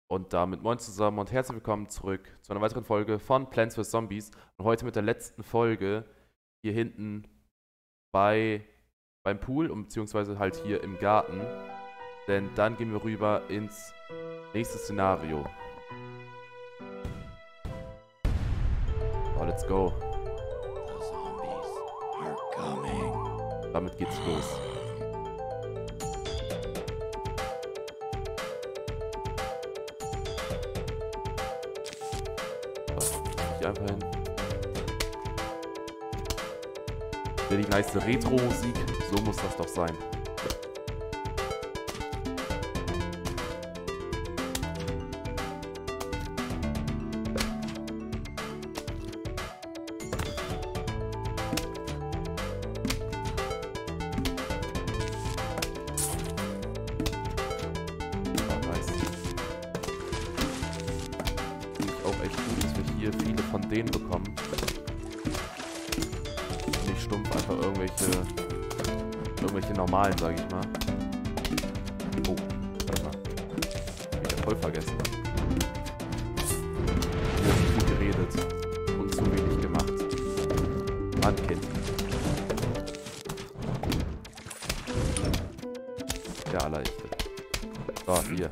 Und damit moin zusammen und herzlich willkommen zurück zu einer weiteren Folge von Plants vs. Zombies. Und heute mit der letzten Folge hier hinten beim Pool und beziehungsweise halt hier im Garten. Denn dann gehen wir rüber ins nächste Szenario. Oh, let's go. The zombies are coming. Damit geht's los. Hier einfach hin. Richtig nice Retro-Musik. So muss das doch sein. Viele von denen bekommen. Nicht stumpf, einfach irgendwelche normalen, sage ich mal. Oh, warte mal. Hab ich ja voll vergessen. Hier ist viel geredet und zu wenig gemacht. Mann, Kind. Ja, Allerlichte. So, hier.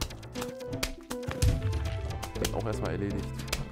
Das auch erstmal erledigt.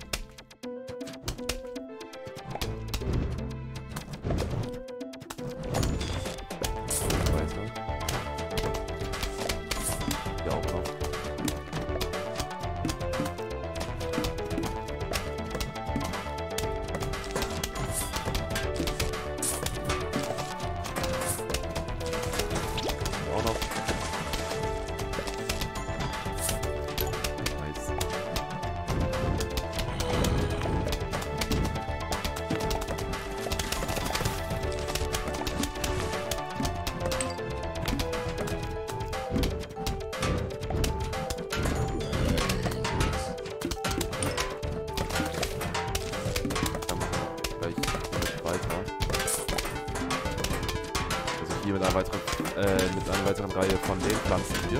Hier mit einer weiteren Reihe von den Pflanzen hier.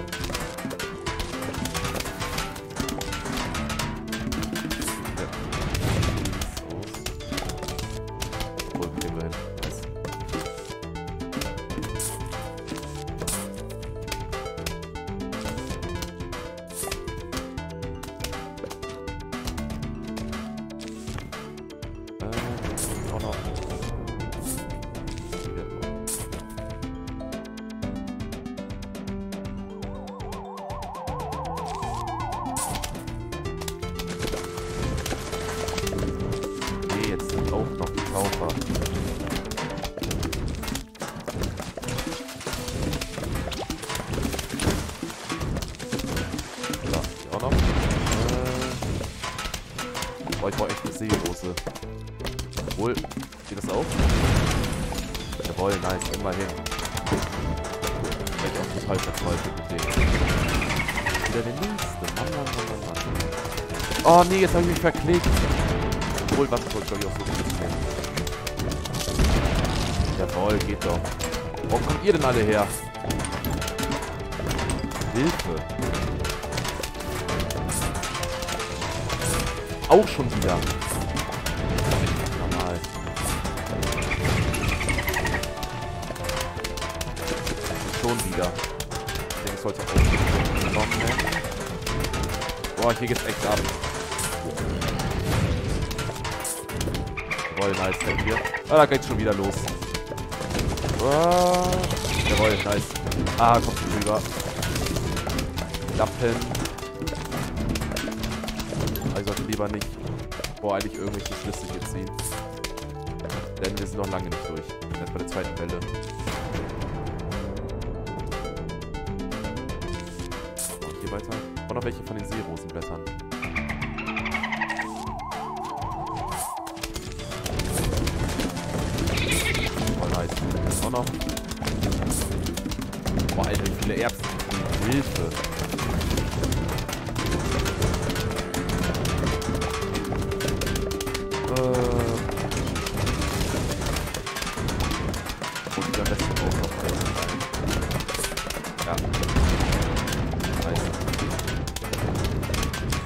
Ja. So. Wo gehen wir hin? Nice. Auch noch. Auch noch die Taucher. So, hier auch noch. Boah, ich brauche echt eine Seerose. Obwohl, geht das auch? Jawohl, nice, immerhin. Vielleicht auch total verzweifelt mit dem. Wieder der nächste. Mann. Oh nee, jetzt habe ich mich verklickt. Obwohl, was wollte ich glaube ich auch so gut nehmen. Jawohl, geht doch. Wo kommt ihr denn alle her? Hilfe. Auch schon wieder. Normal. Schon wieder. Ich denke, es sollte auch nicht kommen. Boah, hier geht's echt ab. Jawohl, nice, hier. Ah, da geht's schon wieder los. Oh, jawohl, nice. Ah, kommt schon rüber. Lappen. Ich sollte lieber nicht voreilig irgendwelche Schlüsse hier ziehen. Denn wir sind noch lange nicht durch. Erst bei der zweiten Welle. Und hier weiter. Und noch welche von den Seerosenblättern. Auch noch. Boah, Alter, wie viele Erbsen. Hilfe. Und die am besten auch noch rein. Ja. Nice.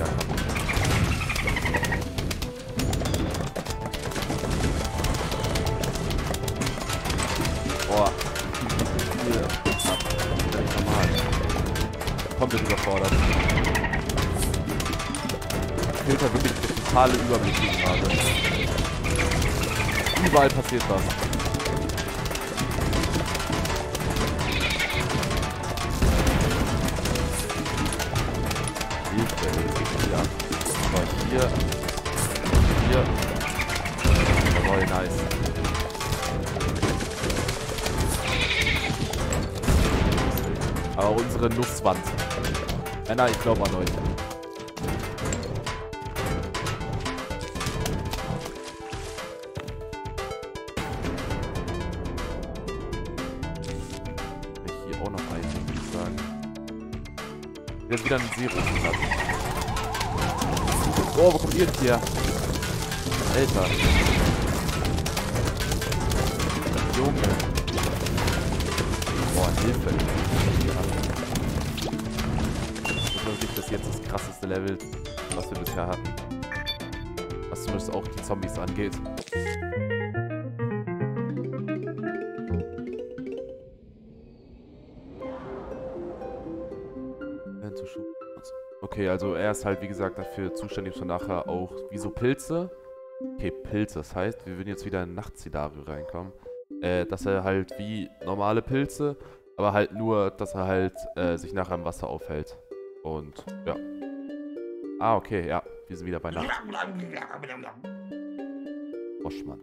Ja, komm. Boah. Hier. Das ist ja nicht normal. Komplett überfordert. Fehlt da wirklich der totale Überblick hier gerade. Überall passiert was. Hilfe, ey. Ja. Aber hier. Hier. Jawohl, nice. Aber unsere Nusswand. Männer, ich glaube an euch. Hier auch noch einen, würde ich sagen. Jetzt wieder ein Zero-Platz. Oh, wo kommt ihr jetzt hier? Alter. Junge. Boah, Hilfe. Das ist wirklich das jetzt das krasseste Level, was wir bisher hatten. Was zumindest auch die Zombies angeht. Okay, also er ist halt wie gesagt dafür zuständig für nachher auch wie so Pilze. Okay, Pilze, das heißt, wir würden jetzt wieder in ein Nachtszenario reinkommen. Dass er halt wie normale Pilze, aber halt nur, dass er halt sich nachher im Wasser aufhält. Und ja. Ah, okay, ja. Wir sind wieder bei Nacht. Froschmann.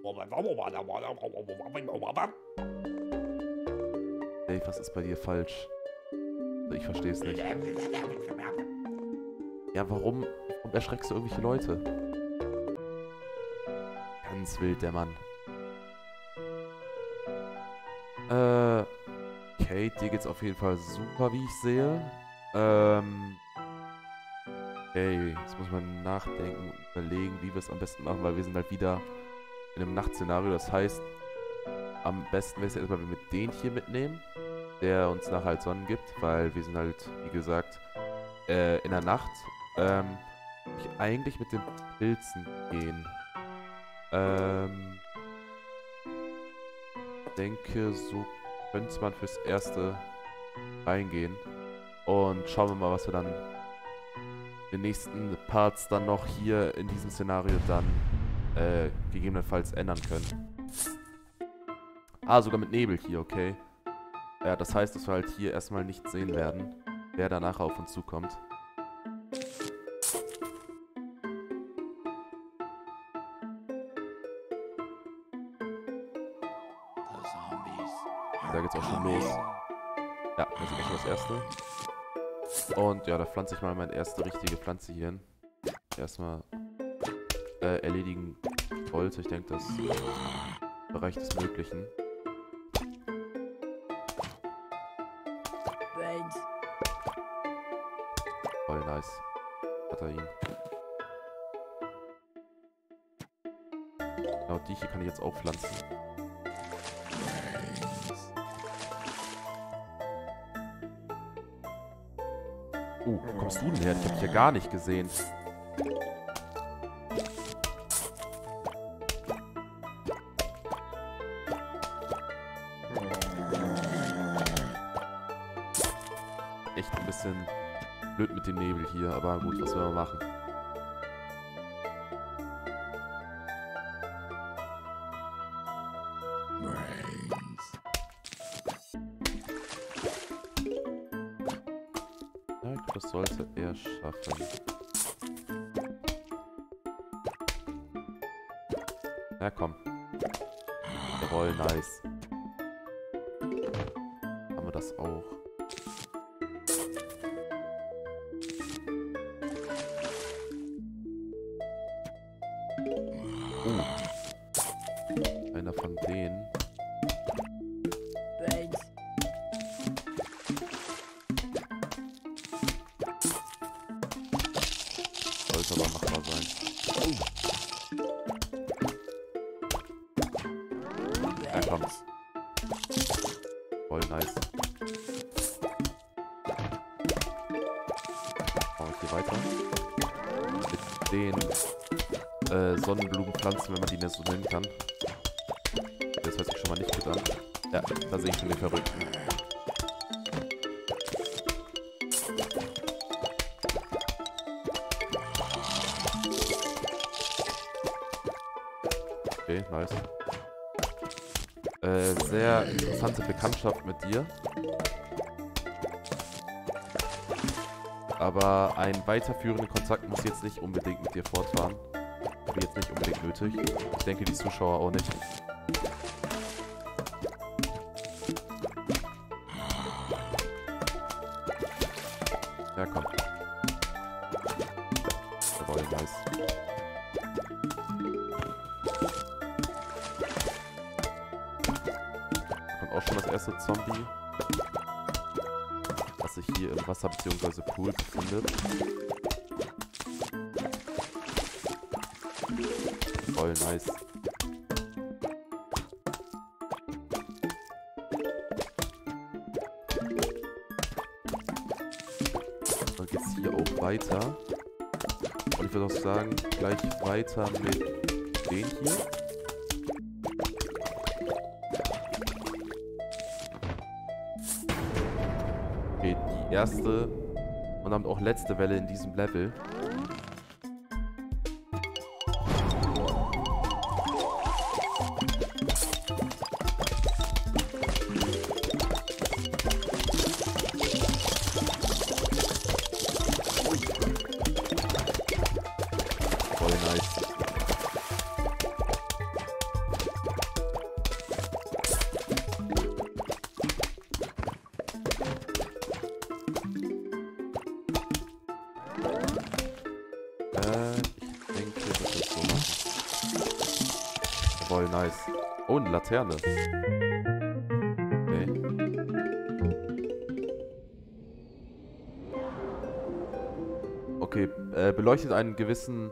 Ey, was ist bei dir falsch? Ich verstehe es nicht. Ja, warum erschreckst du irgendwelche Leute? Ganz wild, der Mann. Kate, dir geht's auf jeden Fall super, wie ich sehe. Okay, jetzt muss man nachdenken und überlegen, wie wir es am besten machen, weil wir sind halt wieder in einem Nachtszenario. Das heißt, am besten wäre es ja erstmal, wenn wir den hier mitnehmen, der uns nachher halt Sonnen gibt, weil wir sind halt, wie gesagt, in der Nacht. Ich eigentlich mit den Pilzen gehen. Ich denke, so könnte man fürs Erste reingehen. Und schauen wir mal, was wir dann in den nächsten Parts dann noch hier in diesem Szenario dann gegebenenfalls ändern können. Ah, sogar mit Nebel hier, okay. Ja, das heißt, dass wir halt hier erstmal nicht sehen werden, wer danach auf uns zukommt. Da geht's auch schon los. Ja, das ist auch schon das erste. Und ja, da pflanze ich mal meine erste richtige Pflanze hier hin. Erstmal erledigen wollte. Ich denke, das ist im Bereich des Möglichen. Voll nice. Hat er ihn. Genau, die hier kann ich jetzt auch pflanzen. Wo kommst du denn her? Ich hab dich ja gar nicht gesehen. Echt ein bisschen blöd mit dem Nebel hier, aber gut, was wollen wir machen? Das sollte er schaffen. Na komm. Jawohl, nice. Haben wir das auch. Einer von denen. Sollte aber machbar sein. Ja, komm. Voll nice. Machen wir hier weiter. den Sonnenblumenpflanzen, wenn man die so nennen kann. Das hört sich schon mal nicht gut an. Ja, da sehe ich schon den Verrückten. Okay, nice. Sehr interessante Bekanntschaft mit dir. Aber ein weiterführender Kontakt muss jetzt nicht unbedingt mit dir fortfahren. Aber jetzt nicht unbedingt nötig. Ich denke, die Zuschauer auch nicht. Ja, komm. Jawohl, nice. Kommt auch schon das erste Zombie, das sich hier im Wasser bzw. Pool befindet. Voll nice. Dann geht's hier auch weiter. Und ich würde auch sagen, gleich weiter mit den hier. Okay, die erste und damit auch letzte Welle in diesem Level. Voll nice. Ich denke, das ist so machen. Voll nice. Oh, eine Laterne. Okay. Okay, beleuchtet einen gewissen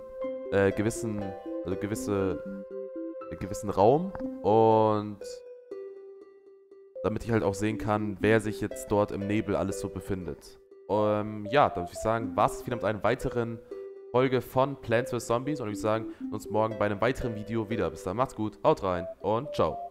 Raum und damit ich halt auch sehen kann, wer sich jetzt dort im Nebel alles so befindet. Ja, dann würde ich sagen, war es wieder mit einer weiteren Folge von Plants vs. Zombies und ich würde sagen, uns morgen bei einem weiteren Video wieder. Bis dann, macht's gut, haut rein und ciao.